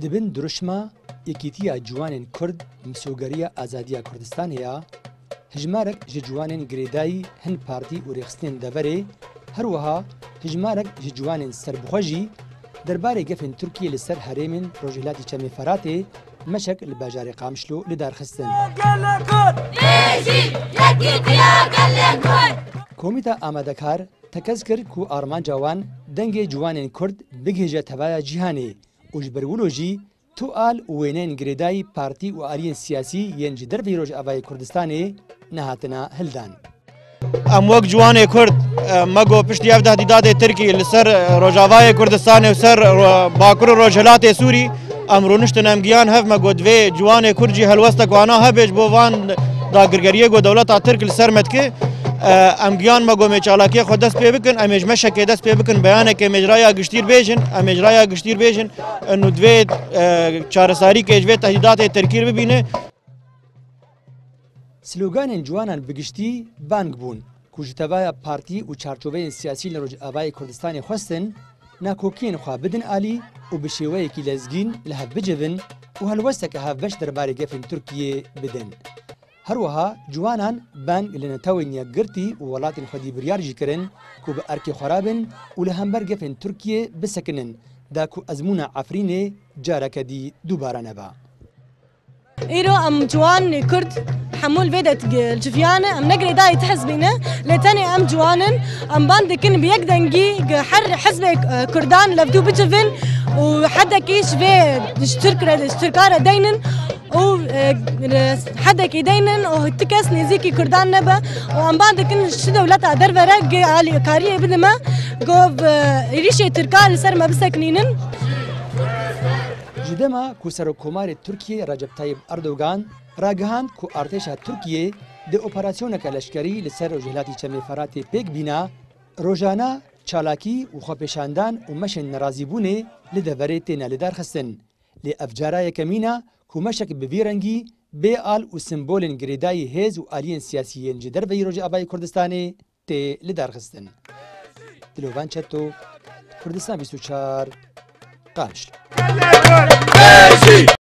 دبن درشما یکیتیا جوانین کرد مسوگریه آزادیا کردستانیا هجمارک جوانین گریدایی هن پارتی و رخصتین داوره هر وها هجمارک جوانین سربخوجی درباره گفن ترکیه لسر هرمن روجلاتی چمی فراته مشک لباجار قامشلو لدار خستن. کومیتا آمادکار تکز کرد کو آرمان جوان دنگ جوانین کرد بگهجه توای جهانی وجبرولوجی تو آل وینین گریدای پارتی و آلیین سیاسی ینج در ویروج آوای کردستانی نهاتنا هلدان. ام وقت جوان کرد مگو پشتی افده دیداد ترکی لسر روجاوای کردستان و سر باکر روجلات سوری ام رونشتن ام گیان هف مگو دوی جوان کردجی هلوستا کوانا هبج بو وان دا گرگریه گو دولت ترک لسر متکه ام گیان مگو میچالاکی خود دست پی بکن امیج مشکی دست پی بکن بیانه که مجرای گشتیر بیجن امیجرای گشتیر بیجن انو دوی چارساری که جوی تهدیدات ترکی ببینه. سلوگان جوانان بگشتی بانگ بون کوجتوای پارتی و چارچوبه سیاسی لروج آوای کردستان خواستن ناکوکین خواه بدن آلی و بشیوه کی لزگین لحب بجون و هلوسته که هفوش درباره گفن ترکیه بدن. هر وها جوانان بانگ لنتاوی نیاگرتی و ولات خودی بریارجی کرن کو به ارکی خرابن و لهمبر گفن ترکیه بسکنن دا کو ازمون عفرینه جارک دی دوباره نبا. إيرو أم جوان كرد حمول فيدت الجفيانة أم نقري داي تحزبينه لتاني أم جوانن أم باندكن بيقدنجي حر حزب كردان لفدو بجفن وحدا كيش في اشتركارة دينن و حدا كي دينن وهتكس نزيكي كردان نبا وأم باندكن شدة ولاتا درفرة على كارية بدما قوب ريشة تركار سر ما بسكنينن. جدما کو سرکومار ترکیه رجب طیب اردوغان راگهاند کو ارتش ترکیه د اپراسیون کلشکری لسر روجلاتی چمی فرات پیک بینا روزانه چالاکی و خوپشاندان و مشن نرازی بونه لدوره تینا لدار خستن لی افجارای کمینا کو مشک بویرنگی بی آل و سمبولن گریدای هیز و آلیین سیاسیین جدر وی روج آبای کردستانی تی لدار خستن. دلوان چتو کردستان 24 قامشلو.